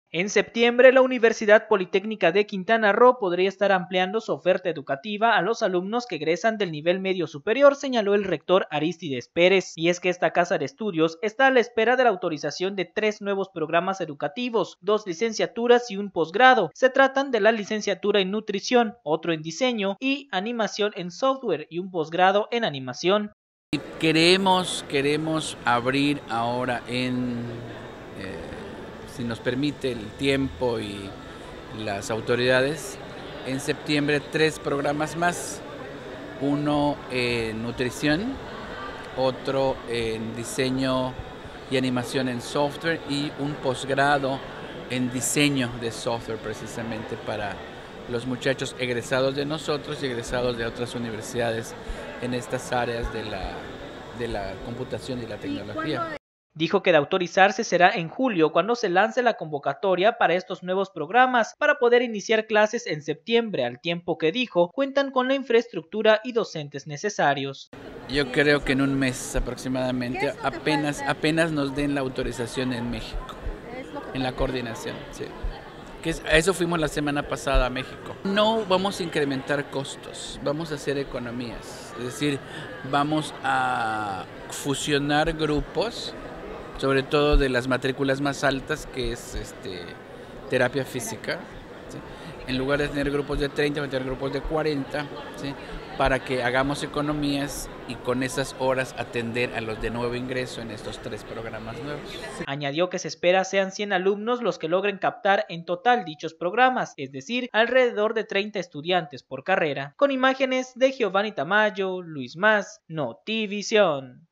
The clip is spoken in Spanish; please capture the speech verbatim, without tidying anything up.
En septiembre, la Universidad Politécnica de Quintana Roo podría estar ampliando su oferta educativa a los alumnos que egresan del nivel medio superior, señaló el rector Arístides Pérez. Y es que esta casa de estudios está a la espera de la autorización de tres nuevos programas educativos, dos licenciaturas y un posgrado. Se tratan de la licenciatura en nutrición, otro en diseño y animación en software y un posgrado en animación. Queremos, queremos abrir ahora en... Eh... si nos permite el tiempo y las autoridades, en septiembre tres programas más, uno en nutrición, otro en diseño y animación en software y un posgrado en diseño de software precisamente para los muchachos egresados de nosotros y egresados de otras universidades en estas áreas de la, de la computación y la tecnología. Dijo que de autorizarse será en julio cuando se lance la convocatoria para estos nuevos programas para poder iniciar clases en septiembre, al tiempo que dijo cuentan con la infraestructura y docentes necesarios. Yo creo que en un mes aproximadamente apenas, apenas nos den la autorización en México, en la coordinación. Sí. Que es, a eso fuimos la semana pasada a México. No vamos a incrementar costos, vamos a hacer economías, es decir, vamos a fusionar grupos, sobre todo de las matrículas más altas, que es este, terapia física, ¿sí? En lugar de tener grupos de treinta, vamos a tener grupos de cuarenta, ¿sí? Para que hagamos economías y con esas horas atender a los de nuevo ingreso en estos tres programas nuevos. Añadió que se espera sean cien alumnos los que logren captar en total dichos programas, es decir, alrededor de treinta estudiantes por carrera. Con imágenes de Giovanni Tamayo, Luis Mas, Notivisión.